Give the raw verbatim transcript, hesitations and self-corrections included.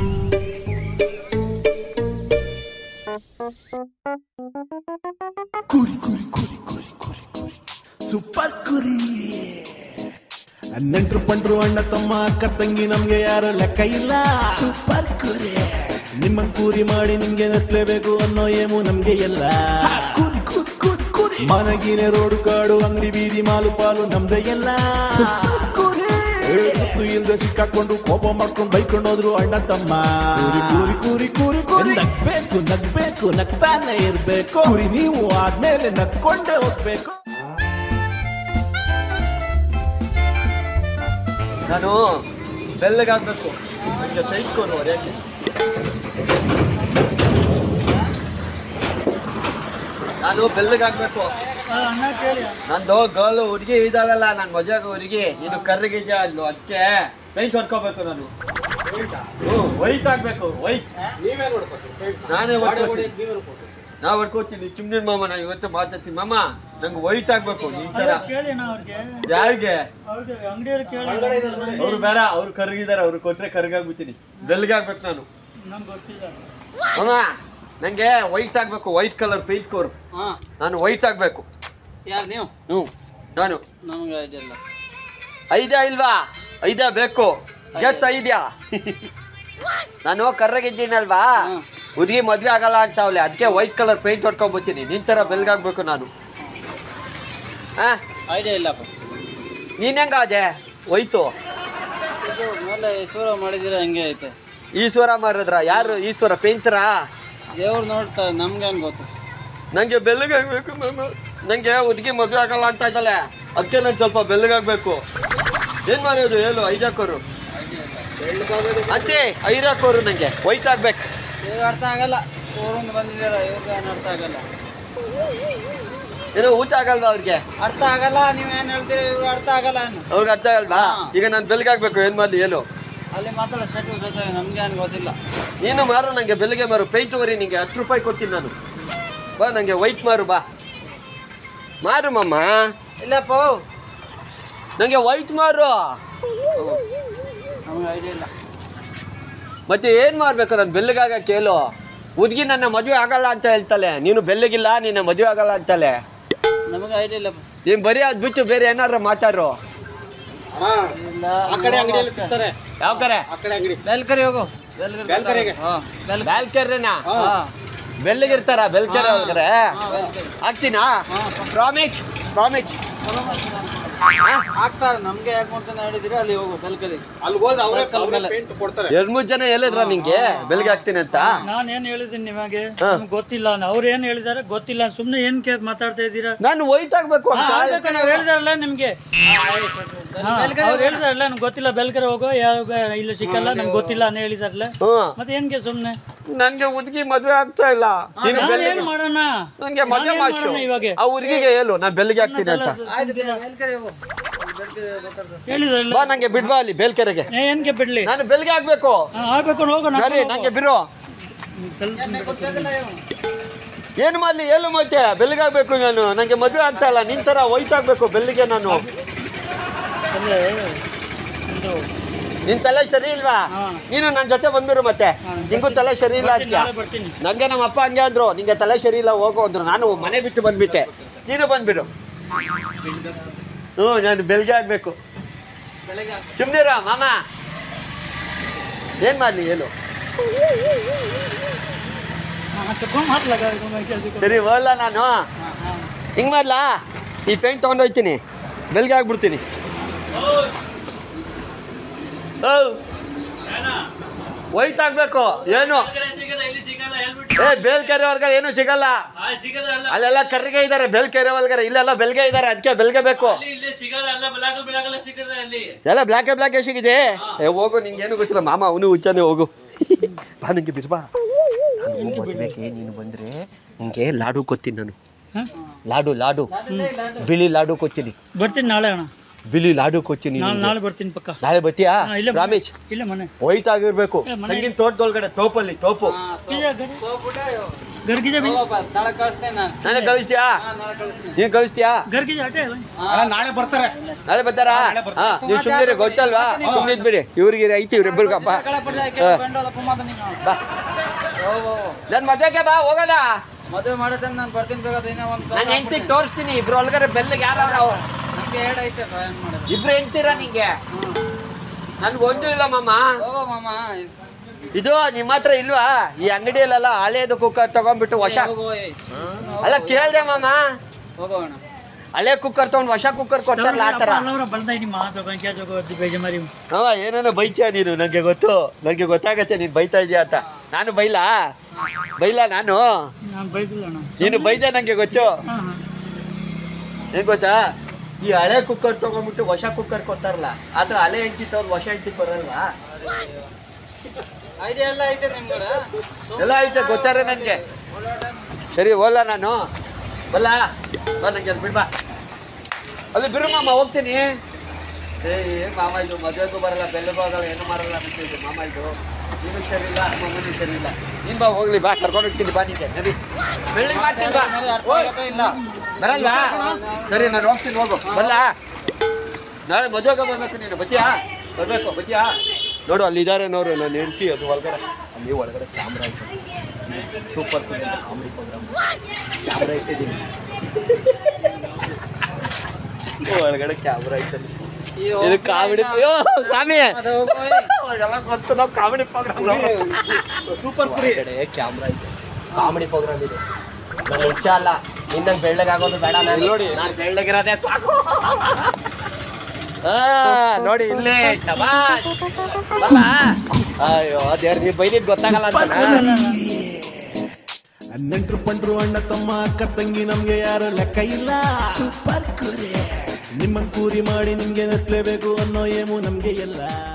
ಕುರಿ ಕುರಿ ಕುರಿ ಕುರಿ ಕುರಿ ಕುರಿ ಸೂಪರ್ ಕುರಿ ನೆಂಟ್ರು ಪಂಟ್ರು ಅಣ್ಣ ತಮ್ಮ ಅಕ್ಕ ತಂಗಿ ನಮ್ಗೆ ಯಾರು ಲೆಕ್ಕ ಇಲ್ಲ ಸೂಪರ್ ಕುರಿ ನಿಮ್ಮ ಕೂರಿ ಮಾಡಿ ನಿಮ್ಗೆ ನಸ್ಲೇಬೇಕು ಅನ್ನೋ ಏಮು ನಮ್ಗೆ ಎಲ್ಲ ಕುರಿ ಕುರಿ ಕುರಿ ಕುರಿ ಮನಗಿನ ರೋಡು ಕಾಡು ಅಂಗಡಿ ಬೀದಿ ಮಾಲು ಪಾಲು ನಮ್ದೆ ಎಲ್ಲ ಗೊತ್ತು ಇಲ್ದೆ ಸಿಕ್ಕಾಕೊಂಡು ಕೋಪ ಮಾಡ್ಕೊಂಡು ಬೈಕೊಂಡು ಹೋದ್ರು ಅಣ್ಣ ತಮ್ಮ ಕೂರಿ ಕೂರಿ ಕೂರಿ ಕೂರಿ ನಗ್ಬೇಕು ನಗ್ಬೇಕು ನಗ್ತಾನೆ ಇರ್ಬೇಕು ಕುರಿ ನೀವು ಆದ್ಮೇಲೆ ನಗ್ಕೊಂಡೇ ಹೋಗ್ಬೇಕು. ನಾನು ಬೆಲ್ಲಗಾಗ್ಬೇಕು ನನಗೆ ಸೈಟ್ಕೊಂಡು ಯಾಕೆ ನಾನು ಬೆಲ್ಲಗಾಗ್ಬೇಕು ನಂದು ಗರ್ಲ್ ಹುಡುಗಿ ಇದಾಗಲ್ಲ ನಾನು ಮಜಾಗ ಹುಡುಗಿ ನೀನು ಕರ್ರಗಿದ್ಯಾ ಅಲ್ಲು ಅದಕ್ಕೆ ಪೇಂಟ್ ಹೊಡ್ಕೋಬೇಕು ನಾನು ಹ್ಞೂ ವೈಟ್ ಆಗ್ಬೇಕು ವೈಟ್ ನಾನೇ ನಾ ಹೊಡ್ಕೋತೀನಿ ಚಿಮ್ನಿನ ಮಾಮ ನಾ ಇವತ್ತು ಮಾತಾಡ್ತೀನಿ ಮಾಮ ನಂಗೆ ವೈಟ್ ಆಗ್ಬೇಕು ಈ ತರ ಯಾರಿಗೆ ಅವ್ರು ಬೇಡ ಅವ್ರು ಕರ್ಗಿದಾರೆ ಅವ್ರು ಕೊಟ್ರೆ ಕರ್ಗಾಗ್ಬಿಡ್ತೀನಿ ಬೆಲ್ಗಾಗ್ಬೇಕು ನಾನು ಮಾಮ ನಂಗೆ ವೈಟ್ ಆಗ್ಬೇಕು ವೈಟ್ ಕಲರ್ ಪೇಂಟ್ ಕೋರ್ ನಾನು ವೈಟ್ ಆಗ್ಬೇಕು. ಯಾರು ನೀವು? ಹ್ಞೂ ನಾನು. ನಮ್ಗೆ ಐಡಿಯಲ್ಲ. ಐದ್ಯಾ ಇಲ್ವಾ? ಐದ್ಯಾ ಬೇಕು ಗೆಟ್ ಐದ್ಯಾ ನಾನು ಕರ್ರಗಿದ್ದೀನಲ್ವಾ ಹುಡುಗಿ ಮದ್ವೆ ಆಗಲ್ಲ ಅಂತಾವಲೆ ಅದಕ್ಕೆ ವೈಟ್ ಕಲರ್ ಪೇಂಟ್ ಹೊಡ್ಕೊಂಡ್ಬರ್ತೀನಿ ನಿನ್ ಥರ ಬೆಲ್ಗಾಗ್ಬೇಕು ನಾನು. ಹಾಂ ಐಡಿಯಾ ಇಲ್ಲಪ್ಪ. ನೀನು ಹೆಂಗಾದೆ ವೈಟು ಮೇಲೆ ಈಶ್ವರ ಮಾಡಿದಿರ ಹಂಗೆ ಐತೆ. ಈಶ್ವರ ಮಾರಿದ್ರ ಯಾರು ಈಶ್ವರ ಪೇಂಟರಾ? ದೇವ್ರು ನೋಡ್ತಾರೆ ನಮ್ಗೆ ಹೆಂಗೆ ಗೊತ್ತು. ನಂಗೆ ಬೆಲ್ಲಗಾಗಬೇಕು ಮ್ಯಾಮ್ ನಂಗೆ ಹುಡುಗಿ ಮದುವೆ ಆಗಲ್ಲ ಅಂತ ಇದ್ದಲ್ಲ ಅದಕ್ಕೆ ನಂಗೆ ಸ್ವಲ್ಪ ಬೆಲ್ಲಗಾಗಬೇಕು. ಏನು ಮಾಡೋದು ಹೇಳು ಐದಾಕೋರು ಅಂತೆ ಐರಾಕೋರು ನಂಗೆ ವೈಟ್ ಆಗ್ಬೇಕು. ಇವ್ರು ಅರ್ಥ ಆಗಲ್ಲ ಊರಿಂದ ಬಂದಿದ್ದಾರೆ ಇವ್ರಿಗೆ ಏನು ಅರ್ಥ ಆಗಲ್ಲ. ಏನೋ ಊಟ ಆಗಲ್ವಾ ಅವ್ರಿಗೆ? ಅರ್ಥ ಆಗಲ್ಲ ನೀವು ಏನು ಹೇಳ್ತೀರಿ ಇವ್ರು ಅರ್ಥ ಆಗಲ್ಲ ಏನು ಅವ್ರಿಗೆ ಅರ್ಥ ಆಗಲ್ವಾ? ಈಗ ನಾನು ಬೆಲ್ಗಾಗಬೇಕು ಏನು ಮಾಡಲಿ ಹೇಳು? ಅಲ್ಲಿ ಮಾತಾಡೋ ಶೆಟ್ಟು ಜೊತೆ ನಮ್ಗೆ ಏನು ಗೊತ್ತಿಲ್ಲ. ನೀನು ಮಾರು ನಂಗೆ ಬೆಲ್ಲಿಗೆ ಮಾರು ಪೇಂಟ್ ವರಿ ನಿಂಗೆ ಹತ್ತು ರೂಪಾಯಿ ಕೊಡ್ತೀನಿ ನಾನು. ಬಾ ನಂಗೆ ವೈಟ್ ಮಾರು ಬಾ ಮಾರು ಮಮ್ಮ. ಇಲ್ಲಪ್ಪ ನಂಗೆ ವೈಟ್ ಮಾರು. ನಮ್ಗೆ ಐಡಿಯಾ ಇಲ್ಲ. ಮತ್ತೆ ಏನು ಮಾಡ್ಬೇಕು ನಾನು ಬೆಲ್ಲಗಾಗ ಕೇಳು? ಹುಡುಗಿ ನನ್ನ ಮದುವೆ ಆಗಲ್ಲ ಅಂತ ಹೇಳ್ತಾಳೆ ನೀನು ಬೆಲ್ಲಗಿಲ್ಲ ನಿನ್ನ ಮದುವೆ ಆಗಲ್ಲ ಅಂತಾಳೆ. ನಮಗೆ ಐಡಿಯಾ ಇಲ್ಲಪ್ಪ. ನೀನು ಬರೀ ಅದು ಬಿಟ್ಟು ಬೇರೆ ಏನಾರು ಮಾತಾಡ್ರು. ಆ ಕಡೆ ಅಂಗಡಿಯಲ್ಲಿ ಸಿಗ್ತಾರೆ. ಯಾವ ಕಡೆ? ಆ ಕಡೆ ಅಂಗಡಿ ಬೆಲ್ಕರಿ ಹೋಗು. ಬೆಲ್ಕರಿಗೆ ಬೆಲ್ಕೆರೆನಾ? ಬೆಲ್ಲಗಿರ್ತಾರ ಬೆಲ್ಕೆರೆ ಒಳಗಡೆ ಹಾಕ್ತೀನಾ? ಪ್ರಾಮಿಚ್ ಪ್ರಾಮಿಚ್ ಹಾಕ್ತಾರೆ. ನಮ್ಗೆ ಎರಡು ಮೂರು ಜನ ಹೇಳಿದಿರಿ ಅಲ್ಲಿ ಹೋಗು ಬೆಲ್ಕರಿ. ಅಲ್ಲಿ ಹೋದ್ರೆ ಅವರೇ ಕಲ್ ಮೇಲೆ ಪೇಂಟ್ ಕೊಡ್ತಾರೆ. ಎರಡು ಮೂರು ಜನ ಹೇಳಿದ್ರ ನಿಂಗೆ ಬೆಲ್ಗೆ ಹಾಕ್ತೀನಿ ಅಂತ? ನಾನು ಏನ್ ಹೇಳಿದ್ದೀನಿ ನಿಮಗೆ ಗೊತ್ತಿಲ್ಲ. ಅವ್ರು ಏನ್ ಹೇಳಿದಾರೆ ಗೊತ್ತಿಲ್ಲ. ಸುಮ್ನೆ ಏನ್ ಮಾತಾಡ್ತಾ ಇದ್ದೀರಾ? ನಾನು ವೈಟ್ ಆಗ್ಬೇಕು ಅಂತ ಹೇಳಿದಾರಲ್ಲ ನಿಮ್ಗೆ. ಅವ್ರು ಹೇಳಿದಾರಲ್ಲ ನಮ್ಗೆ ಗೊತ್ತಿಲ್ಲ ಬೆಲ್ಕರೆ ಹೋಗೋ ಯಾವ ಇಲ್ಲ ಸಿಕ್ಕಲ್ಲ ನಮ್ಗೆ ಗೊತ್ತಿಲ್ಲ ಅಂತ ಹೇಳಿದಾರಲ್ಲ. ಮತ್ತೆ ಏನ್ಗೆ ಸುಮ್ನೆ ನನ್ಗೆ ಹುಡುಗಿ ಮದ್ವೆ ಆಗ್ತಾ ಇಲ್ಲ. ಏನ್ ಮಾಡೋಣ ನನ್ಗೆ ಮದುವೆ ಮಾಡ್ಸು ಇವಾಗ ಆ ಹುಡುಗಿಗೆ ಹೇಳು ನಾನು ಬೆಲ್ಗೆ ಹಾಕ್ತೀನಿ ಅಂತ. ಹೇಳಿದ್ರಲ್ಲ ಬಾ ನಂಗೆ ಬಿಡ್ಬಾ ಅಲ್ಲಿ ಬೇಲ್ಕೆರೆಗೆ. ಏನ್ಗೆ ಬಿಡ್ಲಿ? ನಾನು ಬೆಲ್ಗೆ ಆಗ್ಬೇಕು. ಆಗ್ಬೇಕು ಹೋಗೋಣ. ನಂಗೆ ಬಿರು ಏನು ಮಾಡ್ಲಿ ಹೇಳು ಮತ್ತೆ ಬೆಲ್ಗೆ ಆಗ್ಬೇಕು ನಾನು. ನಂಗೆ ಮದುವೆ ಆಗ್ತಾ ಇಲ್ಲ ನಿನ್ ತರ ವೈಟ್ ಆಗ್ಬೇಕು ಬೆಲ್ಲಿಗೆ ನಾನು. ನಿನ್ ತಲೆ ಸರಿ ಇಲ್ವಾ? ನೀನು ನನ್ನ ಜೊತೆ ಬಂದಿರು ಮತ್ತೆ ನಿಂಗೂ ತಲೆ ಸರಿ ಇಲ್ಲ ಅಂತ. ನಂಗೆ ನಮ್ಮ ಅಪ್ಪ ಹಂಗೆ ಅಂದ್ರು ನಿಂಗೆ ತಲೆ ಸರಿ ಇಲ್ಲ ಹೋಗೋ ಅಂದ್ರು. ನಾನು ಮನೆ ಬಿಟ್ಟು ಬಂದ್ಬಿಟ್ಟೆ ನೀನು ಬಂದ್ಬಿಡು. ಹ್ಞೂ ನಾನು ಬೆಲ್ಗೆ ಆಗ್ಬೇಕು. ಸುಮ್ನಿರ ಮಾಮ ಏನ್ ಮಾಡ್ಲಿ ಹೇಳು? ಸರಿ ಹೋಲ್ಲ ನಾನು ಹಿಂಗ್ ಮಾಡ್ಲಾ ಈ ಪೇಂಟ್ ತಗೊಂಡೋಗ್ತೀನಿ ಬೆಲ್ಗೆ ಆಗ್ಬಿಡ್ತೀನಿ. ವೈಟ್ ಆಗ್ಬೇಕು ಏನು? ಏ ಬೇಲ್ಕೆರೆ ಒಳಗಡೆ ಏನು ಸಿಗಲ್ಲ. ಅಲ್ಲೆಲ್ಲ ಕರ್ರಿಗೆ ಇದಾರೆ ಬೇಲ್ಕೆರೆ ಒಳಗಡೆ. ಇಲ್ಲೆಲ್ಲ ಬೆಲ್ಗೆ ಇದಾರೆ ಅದಕ್ಕೆ ಬೆಲ್ಗೆ ಬೇಕು. ಎಲ್ಲ ಬ್ಲ್ಯಾಕ್ ಬ್ಲ್ಯಾಕ್ ಸಿಗಿದೆ. ಏ ಹೋಗು ನಿಂಗೇನು ಗೊತ್ತಿಲ್ಲ ಮಾಮ ಅವನು ಹುಚ್ಚಾನೆ ಹೋಗು. ಬಾ ನಿಂಗೆ ಬಿಡ್ಬಾ. ಮದ್ವೆಗೆ ನೀನು ಬಂದ್ರೆ ನಿಂಗೆ ಲಾಡು ಕೊತ್ತೀನಿ ನಾನು. ಲಾಡು ಲಾಡು ಬಿಳಿ ಲಾಡು ಕೊತ್ತೀನಿ. ಬರ್ತೀನಿ ನಾಳೆ ಅಣ್ಣ. ಬಿಳಿ ಲಾಡು ಕೊಚ್ಚಿನಿ ನಾಳೆ ಬರ್ತೀನಿ ಪಕ್ಕ. ನಾಳೆ ಬರ್ತೀಯಾ? ರಾಮೇಶ್ ಇಲ್ಲ ಮನೆ ವೈಟ್ ಆಗಿರ್ಬೇಕು. ತಂಗಿನ ತೋಟದೊಳಗಡೆ ತೋಪಲ್ಲಿ ತೋಪು. ಗರ್ಗಿಜ ಬಿ ನಾಳೆ ಕಳಿಸ್ತೇನೆ ನಾನು ನಾನೇ ಕಳಿಸ್ತೀಯಾ ನಾಳೆ ಕಳಿಸ್ತೀನಿ ನೀನ್ ಕಳಿಸ್ತೀಯಾ ಗರ್ಗಿಜ ಅಟೇ ಅಲ್ಲ ನಾಳೆ ಬರ್ತಾರೆ ನಾಳೆ ಬರ್ತಾರಾ ಹಾ ನೀವು ಸುಮ್ಮನೆ ಗೊತ್ತಲ್ವಾ ಸುಮ್ಮನೆ ಇದ್ಬಿಡಿ ಇವ್ರಿಗೆ ಐತಿ ಇವ್ರಿಬ್ಬರಿಗಪ್ಪ ಬಾ ನನ್ ಮದ್ವೆಗೆ ಬಾ ಹೋಗೋಣ ಮದುವೆ ಮಾಡೋ ನಾನು ಬರ್ತೀನಿ ಬೇಕಾದ ಇನ್ನೂ ಒಂದು ನಾನು ಹೆಂಡ್ತಿಗೆ ತೋರಿಸ್ತೀನಿ ಇಬ್ರು ಒಳಗಡೆ ಬೆಲ್ಲಿಗೆ ಯಾರು ಅವ್ರು ನಮ್ಗೆ ಎರಡು ಐತೆ ಏನ್ ಮಾಡೋದು ಇಬ್ರು ಹೆಂಡ್ತೀರಾ ನಿಂಗೆ ನನ್ಗೆ ಒಂದು ಇಲ್ಲ ಮಾಮ ಹೋಗೋ ಮಾಮ ಇದು ನಿಮ್ಮ ಹತ್ರ ಇಲ್ವಾ ಈ ಅಂಗಡಿಯಲ್ಲೆಲ್ಲ ಹಳೇದು ಕುಕ್ಕರ್ ತಗೊಂಡ್ಬಿಟ್ಟು ಹೊಸ ಹೋಗೋ ಅಲ್ಲ ಕೇಳ್ದೆ ಮಾಮ ಹೋಗೋಣ ಹಳೆ ಕುಕ್ಕರ್ ತಗೊಂಡು ಹೊಸ ಕುಕ್ಕರ್ ಕೊಡ್ತಾರಲ್ಲ ಆ ತರ ಬಲ್ದ ನಿಮ್ಮ ಕ್ಯಾ ಜೋಗೋ ಬೇಜಮಾರಿ ಹಾ ಏನೇನೋ ಬೈತೀಯ ನೀನು ನಂಗೆ ಗೊತ್ತು ನಂಗೆ ಗೊತ್ತಾಗತ್ತೆ ನೀನು ಬೈತಾ ಇದೀಯ ಅಂತ ನಾನು ಬೈಲಾ ಬೈಲಾ ನಾನು ನಾನು ಬೈದಿಲ್ಲ ಅಣ್ಣ ನೀನು ಬೈದೆ ನಂಗೆ ಗೊತ್ತು ಹಾ ಹಾ ಏನ್ ಗೊತ್ತಾ ಈ ಹಳೆ ಕುಕ್ಕರ್ ತಗೊಂಡ್ಬಿಟ್ಟು ಹೊಸ ಕುಕ್ಕರ್ ಕೊಡ್ತಾರಲ್ಲ ಆತರ ಹಳೆ ಹೆಂಡ್ತಿ ತಗೊಂಡು ಹೊಸ ಹೆಂಡ್ತಿ ಬರಲ್ವಾ ಐಡಿಯಾ ಎಲ್ಲ ಐತೆ ನಿಮ್ಗಡೆ ಎಲ್ಲ ಐತೆ ಗೊತ್ತಾರೆ ನನ್ಗೆ ಸರಿ ಹೋಲ್ಲ ನಾನು ಬಲ್ಲ ಬಾ ನಂಗೆ ಅಲ್ಲಿ ಬಿಡ್ಬಾ ಅಲ್ಲಿ ಬಿರು ಮಾಮ ಹೋಗ್ತೀನಿ ಏ ಏನ್ ಮಾಮ ಇದು ಮದುವೆಗೂ ಬರಲ್ಲ ಬೆಲ್ಲಗೂ ಆಗಲ್ಲ ಏನು ಮಾಡಲ್ಲ ಅಂತಿದ್ದು ಮಾಮ ಇದು ನೀನು ಹುಷಾರಿಲ್ಲ ಮಾಮನು ಹುಷಾರಿಲ್ಲ ನೀನ್ ಬಾ ಹೋಗ್ಲಿ ಬಾ ಕರ್ಕೊಂಡು ಹೋಗ್ತೀನಿ ಬಾ ನಿಂಗೆ ನಡಿ ಬೆಳ್ಳಿಗೆ ಮಾಡ್ತೀನಿ ಬಾ ಇಲ್ಲ ಬರಲ್ವಾ ಸರಿ ನಾನು ಹೋಗ್ತೀನಿ ಹೋಗು ಬಲ್ಲ ನಾಳೆ ಮದುವೆಗೆ ಬರ್ಬೇಕು ನೀನು ಬತ್ತೀಯಾ ಬರ್ಬೇಕು ಬತ್ತೀಯಾ ನೋಡು ಅಲ್ಲಿ ಇದಾರೆ ನೋಡು ನಾನು ಹೆಂಡ್ತಿ ಅದು ಒಳಗಡೆ ಅಲ್ಲಿ ಒಳಗಡೆ ಕ್ಯಾಮ್ರಾ ಐತೆ ಸೂಪರ್ ಕಾಮಿಡಿ ಪ್ರೋಗ್ರಾಮ್ ಕ್ಯಾಮ್ರಾ ಇಟ್ಟಿದ್ದೀನಿ ಒಳಗಡೆ ಕ್ಯಾಮ್ರಾ ಐತೆ ಇದು ಕಾಮಿಡಿ ಸ್ವಾಮಿ ಎಲ್ಲ ಗೊತ್ತು ನಾವು ಕಾಮಿಡಿ ಪ್ರೋಗ್ರಾಮ್ ಸೂಪರ್ ಕಡೆ ಕ್ಯಾಮ್ರಾ ಐತೆ ಕಾಮಿಡಿ ಪ್ರೋಗ್ರಾಮ್ ಇದೆ ನಾನು ಹುಚ್ಚ ಅಲ್ಲ ನಿನ್ನಂಗೆ ಬೆಳ್ಳಗಾಗೋದು ಬೇಡ ನಾನು ನೋಡಿ ನಾನು ಬೆಳ್ಳಗಿರೋದೇ ಸಾಕು ಹಾ ನೋಡಿ ಇಲ್ಲಿ ಶಬಾಷ್ ಬಲ್ಲ ಅಯ್ಯೋ ದೇವ್ರ ನೀ ಬೈದಿದ್ ಗೊತ್ತಾಗಲ್ಲ ಅಂತ ನೆಂಟ್ರು ಪಂಟ್ರು ಅಣ್ಣ ತಮ್ಮ ಅಕ್ಕ ತಂಗಿ ನಮ್ಗೆ ಯಾರು ಲೆಕ್ಕ ಇಲ್ಲ ಸೂಪರ್ ಕೂರಿ ನಿಮ್ಮ ಕೂರಿ ಮಾಡಿ ನಿಮ್ಗೆ ನಸ್ಲೇಬೇಕು ಅನ್ನೋ ಏಮು ನಮ್ಗೆ ಎಲ್ಲ